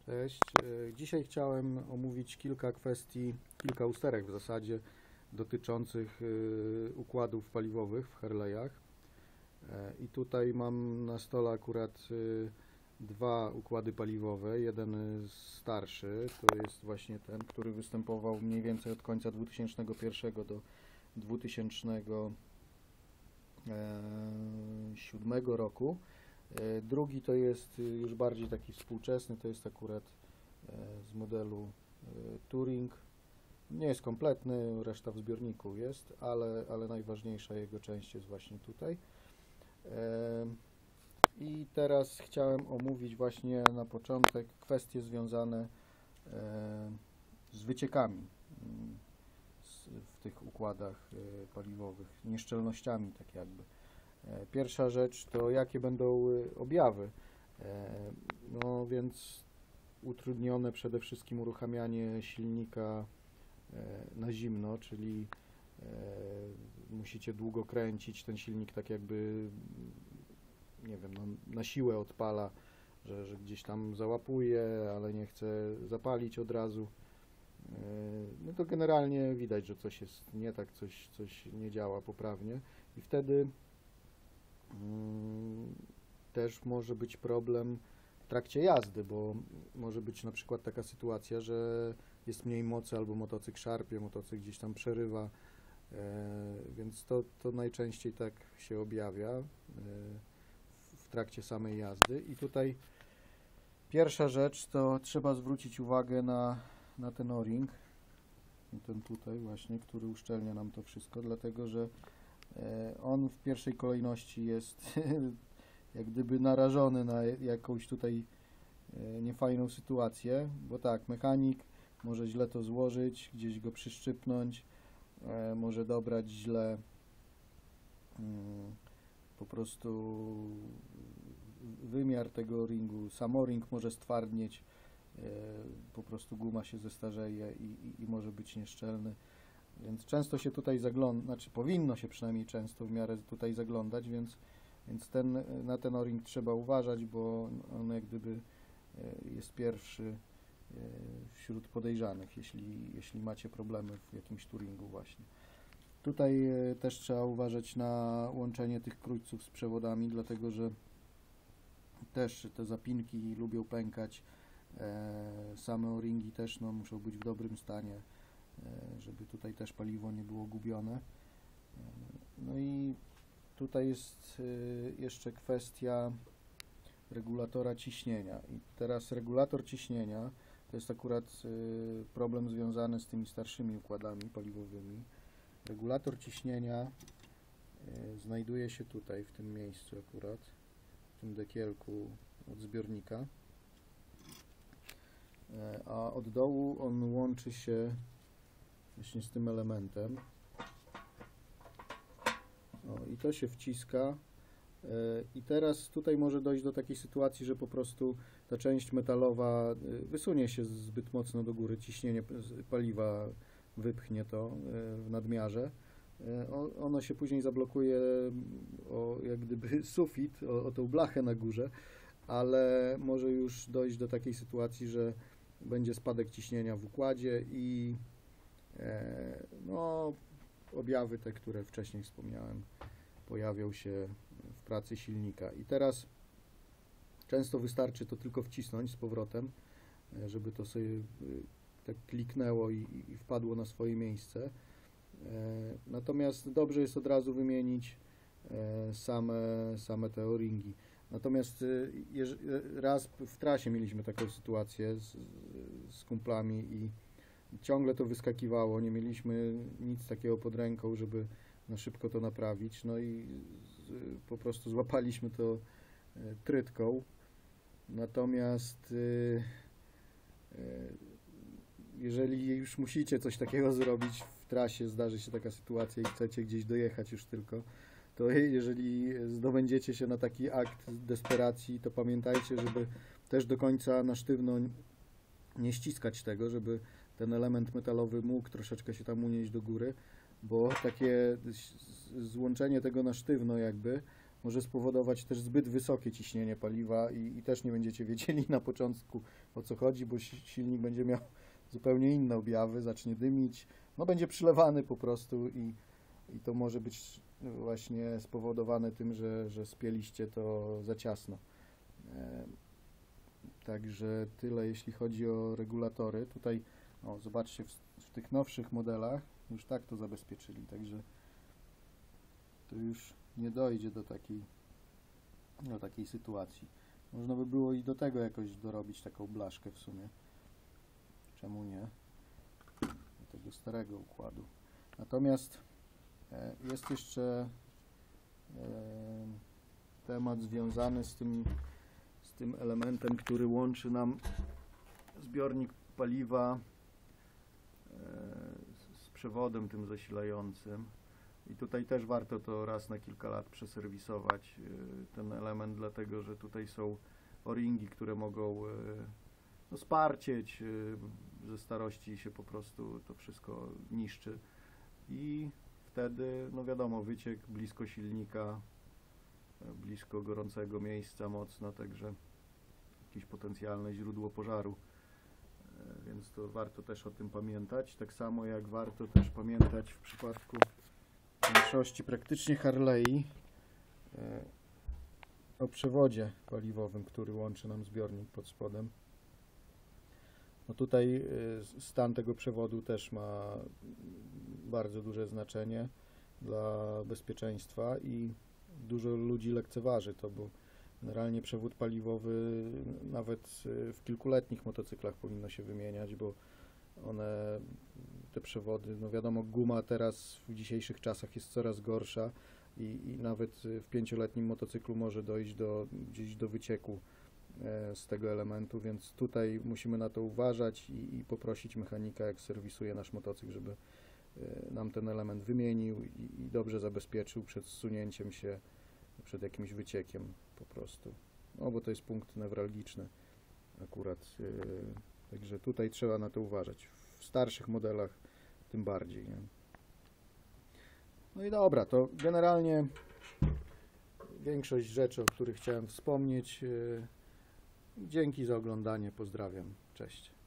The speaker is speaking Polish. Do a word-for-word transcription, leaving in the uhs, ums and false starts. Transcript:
Cześć. E, Dzisiaj chciałem omówić kilka kwestii, kilka usterek w zasadzie dotyczących e, układów paliwowych w Harley'ach. E, I tutaj mam na stole akurat e, dwa układy paliwowe. Jeden starszy, to jest właśnie ten, który występował mniej więcej od końca dwa tysiące pierwszego do dwa tysiące siódmego roku. E, Drugi to jest już bardziej taki współczesny, to jest akurat e, z modelu e, Touring. Nie jest kompletny, reszta w zbiorniku jest, ale, ale najważniejsza jego część jest właśnie tutaj. E, I teraz chciałem omówić właśnie na początek kwestie związane e, z wyciekami mm, z, w tych układach e, paliwowych, nieszczelnościami tak jakby. E, Pierwsza rzecz to jakie będą e, objawy. E, No więc utrudnione przede wszystkim uruchamianie silnika e, na zimno, czyli e, musicie długo kręcić, ten silnik tak jakby, nie wiem, no, na siłę odpala, że, że gdzieś tam załapuje, ale nie chce zapalić od razu. E, No to generalnie widać, że coś jest nie tak, coś, coś nie działa poprawnie i wtedy mm, też może być problem w trakcie jazdy, bo może być na przykład taka sytuacja, że jest mniej mocy albo motocykl szarpie, motocykl gdzieś tam przerywa, e, więc to, to najczęściej tak się objawia e, w, w trakcie samej jazdy. I tutaj pierwsza rzecz to trzeba zwrócić uwagę na, na ten o-ring, ten tutaj właśnie, który uszczelnia nam to wszystko, dlatego że e, on w pierwszej kolejności jest jak gdyby narażony na jakąś tutaj e, niefajną sytuację, bo tak, mechanik może źle to złożyć, gdzieś go przyszczypnąć, e, może dobrać źle mm, po prostu wymiar tego ringu, sam o-ring może stwardnieć, e, po prostu guma się zestarzeje i, i, i może być nieszczelny. Więc często się tutaj zagląda, znaczy powinno się przynajmniej często w miarę tutaj zaglądać, więc, więc ten, na ten o-ring trzeba uważać, bo on jak gdyby jest pierwszy wśród podejrzanych, jeśli, jeśli macie problemy w jakimś touringu właśnie. Tutaj też trzeba uważać na łączenie tych krójców z przewodami, dlatego że też te zapinki lubią pękać, same o-ringi też no, muszą być w dobrym stanie, żeby tutaj też paliwo nie było gubione. No i tutaj jest jeszcze kwestia regulatora ciśnienia. I teraz regulator ciśnienia to jest akurat problem związany z tymi starszymi układami paliwowymi. Regulator ciśnienia znajduje się tutaj, w tym miejscu akurat, w tym dekielku od zbiornika. A od dołu on łączy się właśnie z tym elementem. O, i to się wciska. I teraz tutaj może dojść do takiej sytuacji, że po prostu ta część metalowa wysunie się zbyt mocno do góry, ciśnienie paliwa wypchnie to w nadmiarze. Ono się później zablokuje o jak gdyby sufit, o, o tą blachę na górze, ale może już dojść do takiej sytuacji, że będzie spadek ciśnienia w układzie i e, no, objawy te, które wcześniej wspomniałem, pojawią się w pracy silnika. I teraz często wystarczy to tylko wcisnąć z powrotem, żeby to sobie tak kliknęło i, i wpadło na swoje miejsce. Natomiast dobrze jest od razu wymienić same, same te o-ringi. Natomiast raz w trasie mieliśmy taką sytuację z, z kumplami i ciągle to wyskakiwało, nie mieliśmy nic takiego pod ręką, żeby na szybko to naprawić, no i z, po prostu złapaliśmy to e, trytką. Natomiast e, e, jeżeli już musicie coś takiego zrobić w trasie, zdarzy się taka sytuacja i chcecie gdzieś dojechać już tylko, to jeżeli zdobędziecie się na taki akt desperacji, to pamiętajcie, żeby też do końca na sztywno nie ściskać tego, żeby ten element metalowy mógł troszeczkę się tam unieść do góry, bo takie złączenie tego na sztywno jakby może spowodować też zbyt wysokie ciśnienie paliwa i, i też nie będziecie wiedzieli na początku, o co chodzi, bo si- silnik będzie miał zupełnie inne objawy, zacznie dymić, no będzie przylewany po prostu i, i to może być właśnie spowodowane tym, że, że spieliście to za ciasno. E, Także tyle, jeśli chodzi o regulatory. Tutaj, o, zobaczcie, w, w tych nowszych modelach już tak to zabezpieczyli, także to już nie dojdzie do takiej, do takiej sytuacji. Można by było i do tego jakoś dorobić taką blaszkę w sumie. Czemu nie? Do tego starego układu. Natomiast e, jest jeszcze e, temat związany z tym z tym elementem, który łączy nam zbiornik paliwa e, z przewodem tym zasilającym. I tutaj też warto to raz na kilka lat przeserwisować e, ten element, dlatego że tutaj są o-ringi, które mogą e, no, sparcieć, e, ze starości się po prostu to wszystko niszczy i wtedy, no wiadomo, wyciek blisko silnika, blisko gorącego miejsca mocno, także jakieś potencjalne źródło pożaru, e, więc to warto też o tym pamiętać, tak samo jak warto też pamiętać w przypadku większości praktycznie Harley e, o przewodzie paliwowym, który łączy nam zbiornik pod spodem. No tutaj e, stan tego przewodu też ma bardzo duże znaczenie dla bezpieczeństwa i dużo ludzi lekceważy to, bo generalnie przewód paliwowy nawet w kilkuletnich motocyklach powinno się wymieniać, bo one, te przewody, no wiadomo, guma teraz w dzisiejszych czasach jest coraz gorsza i, i nawet w pięcioletnim motocyklu może dojść do, gdzieś do wycieku e, z tego elementu, więc tutaj musimy na to uważać i, i poprosić mechanika, jak serwisuje nasz motocykl, żeby e, nam ten element wymienił i, i dobrze zabezpieczył przed zsunięciem się, przed jakimś wyciekiem po prostu. No bo to jest punkt newralgiczny akurat. Yy, także tutaj trzeba na to uważać. W starszych modelach tym bardziej. Nie? No i dobra, to generalnie większość rzeczy, o których chciałem wspomnieć. Yy, dzięki za oglądanie. Pozdrawiam. Cześć.